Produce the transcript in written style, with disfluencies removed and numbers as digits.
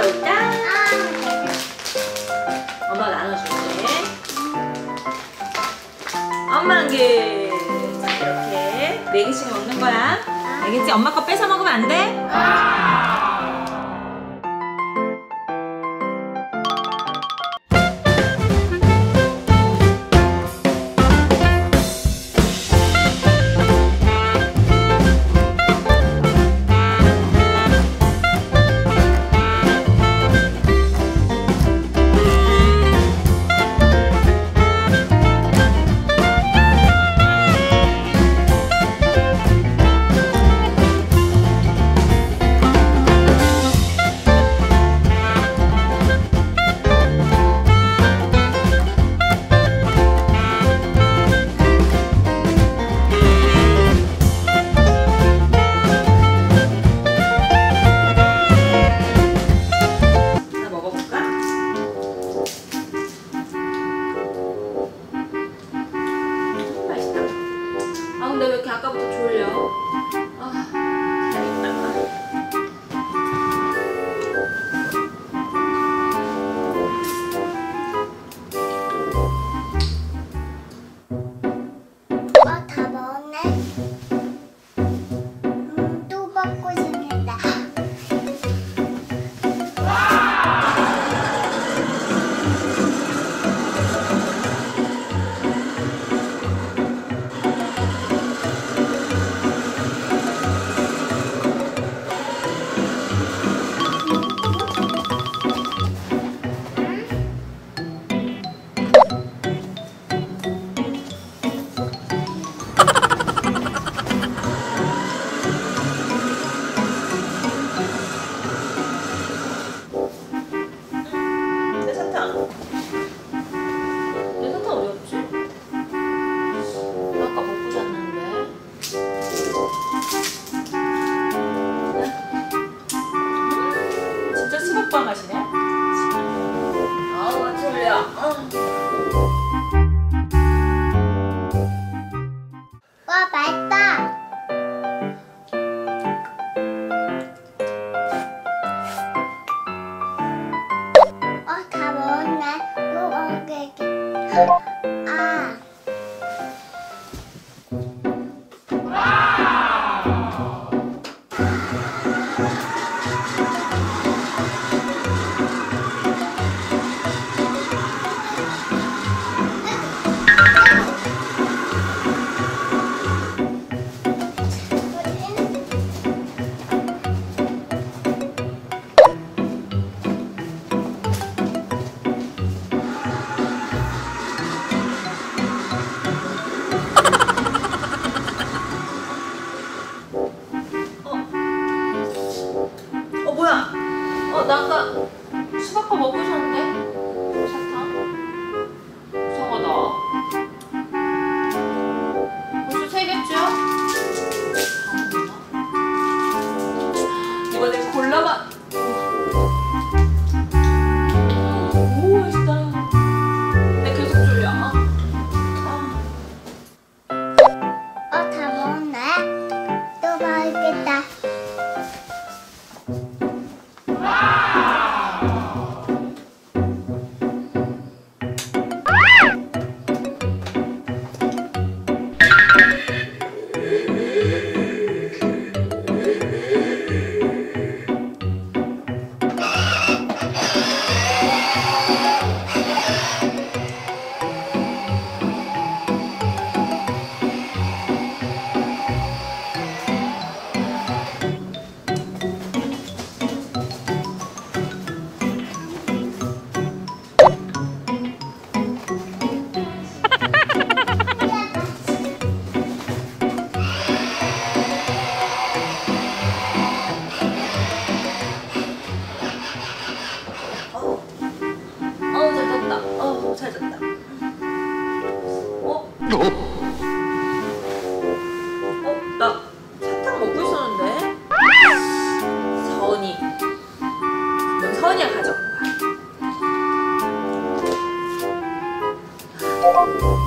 짠! 엄마가 나눠줄게. 엄마 한 개. 자, 이렇게 4개씩 먹는 거야. 알겠지? 엄마 거 뺏어 먹으면 안 돼? 근데 왜 이렇게 아까부터 졸려? 다 먹었네. 또 먹고 싶다. 마시네? 아우 졸려. 와 맛있다. 다 먹었네. 또 먹을게. 나 아까 수박밥 먹고 있었는데? 사탕? 이상하다. 벌써 3개째야? 이거 내가 골라봐. 오 맛있다. 근데 계속 졸려. 다 먹었네. 또 먹겠다. 잘 잤다. 나 사탕 먹고 있었는데? 서은이. 넌 서은이가 가져온 거야.